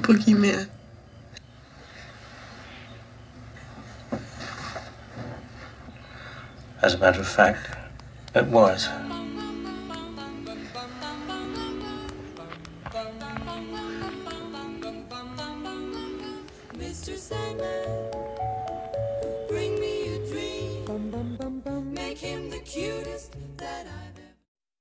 boogeyman. As a matter of fact, it was. Mr. Sandman, bring me a dream. Make him the cutest that I've ever.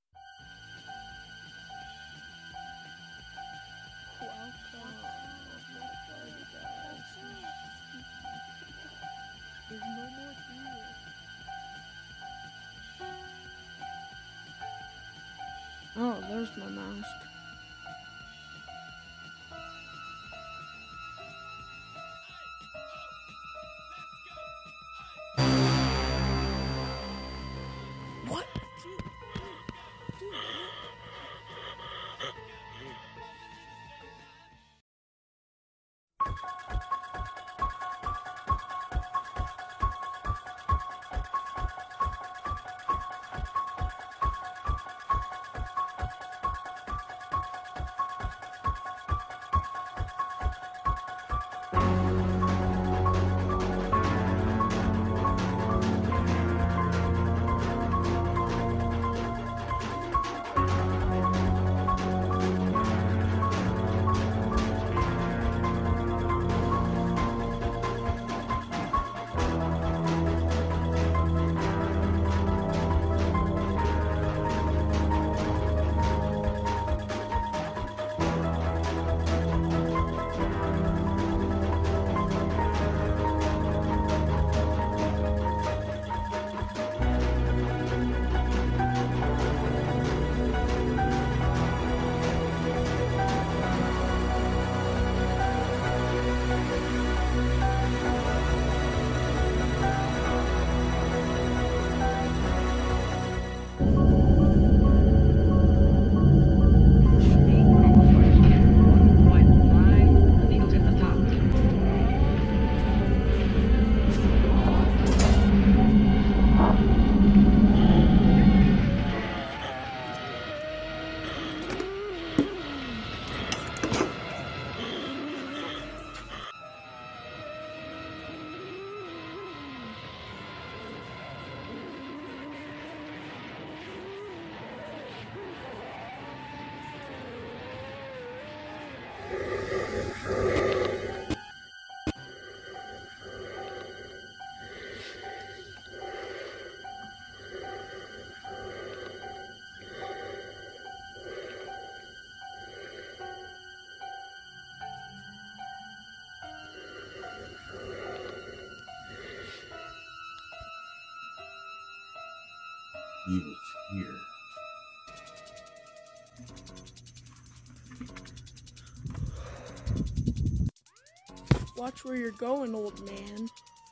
Oh, there's my mask. What? He was here. Watch where you're going, old man.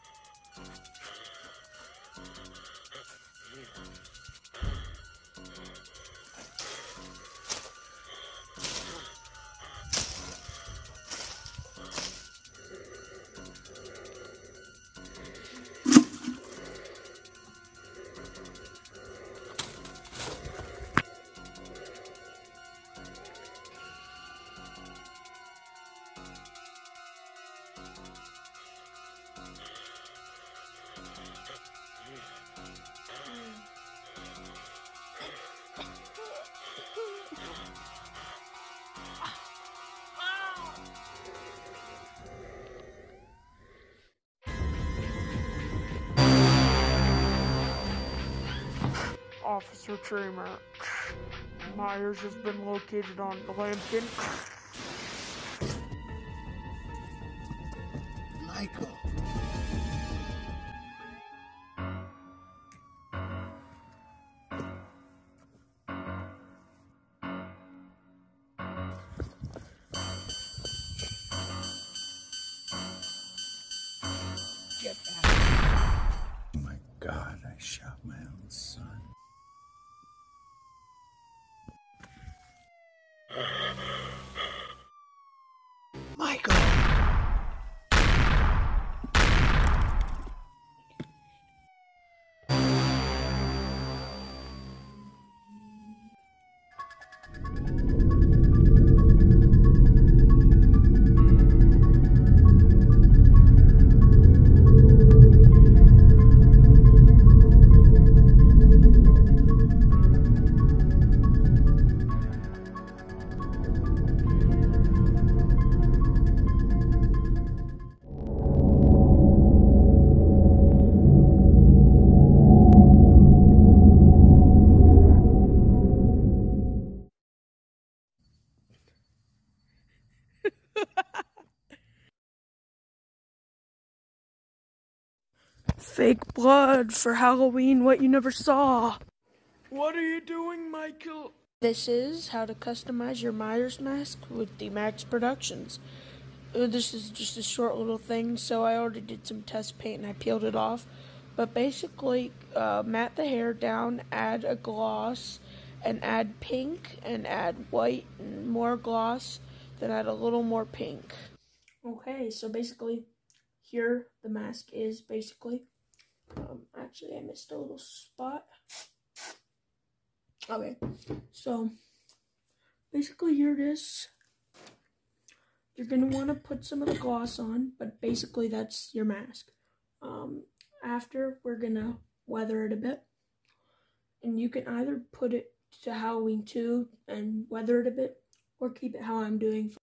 Officer Trimmer, Myers has been located on Lincoln. Michael. Get back. Oh my God, I shot my own son. Michael! Fake blood for Halloween, what you never saw. What are you doing, Michael? This is how to customize your Myers mask with the Max Productions. This is just a short little thing, so I already did some test paint and I peeled it off. But basically, matte the hair down, add a gloss, and add pink, and add white, and more gloss, then add a little more pink. Okay, so basically, here the mask is basically. Actually, I missed a little spot. Okay, so basically here it is. You're going to want to put some of the gloss on, but basically that's your mask. After, we're going to weather it a bit. And you can either put it to Halloween 2 and weather it a bit, or keep it how I'm doing